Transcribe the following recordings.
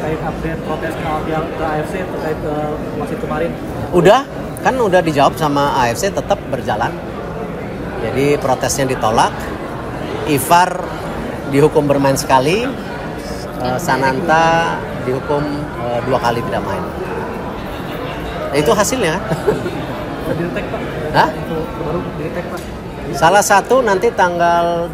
terkait update protes yang ke AFC terkait wasit kemarin? Udah dijawab sama AFC, tetap berjalan. Jadi protesnya ditolak. Ivar dihukum bermain sekali, Sananta dihukum 2 kali tidak main. Itu hasilnya. Dirtek Pak? Hah? Itu baru dirtek Pak? Salah satu nanti tanggal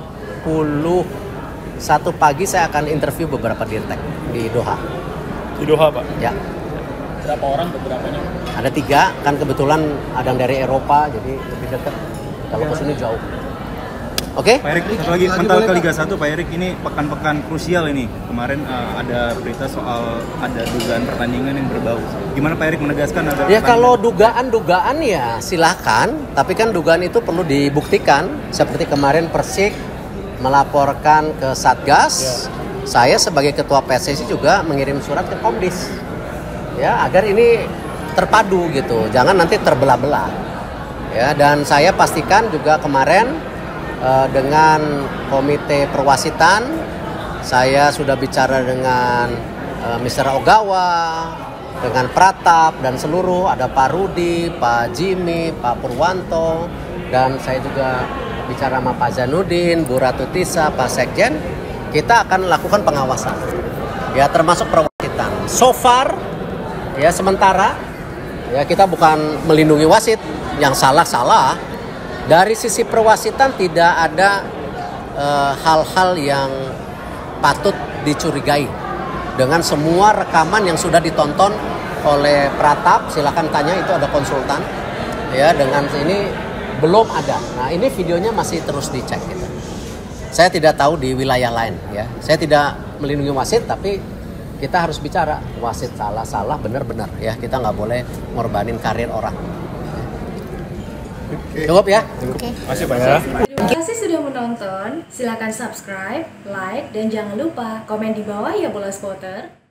21 pagi saya akan interview beberapa dirtek di Doha. Di Doha, Pak? Ya. Berapa orang beberapanya? Ada 3, kan kebetulan ada yang dari Eropa, jadi lebih dekat. Kalau ke sini jauh. Oke? Pak Erik, satu lagi mental ke Liga 1, Pak Erik, ini pekan-pekan krusial ini. Kemarin ada berita soal ada dugaan pertandingan yang berbau. Gimana Pak Erik menegaskan agar Ya kalau dugaan ya silakan, tapi kan dugaan itu perlu dibuktikan. Seperti kemarin Persik melaporkan ke Satgas, saya sebagai ketua PSSI juga mengirim surat ke Komdis. Ya, agar ini terpadu gitu, jangan nanti terbelah-belah. Ya, dan saya pastikan juga kemarin dengan komite perwasitan, saya sudah bicara dengan Mr. Ogawa, dengan Pratap dan seluruh, ada Pak Rudi, Pak Jimmy, Pak Purwanto, dan saya juga bicara sama Pak Zainuddin, Bu Ratu Tisa, Pak Sekjen. Kita akan lakukan pengawasan, ya termasuk perwasitan. So far, ya sementara, ya kita bukan melindungi wasit, yang salah. Dari sisi perwasitan tidak ada hal-hal yang patut dicurigai. Dengan semua rekaman yang sudah ditonton oleh Pratap, silakan tanya, itu ada konsultan. Ya, dengan ini belum ada. Nah, ini videonya masih terus dicek gitu. Saya tidak tahu di wilayah lain ya. Saya tidak melindungi wasit, tapi kita harus bicara wasit salah benar-benar ya. Kita nggak boleh ngorbanin karir orang. Cukup ya? Oke. Masih Pak ya. Terima kasih sudah menonton. Silakan subscribe, like, dan jangan lupa komen di bawah ya Bola Spotter.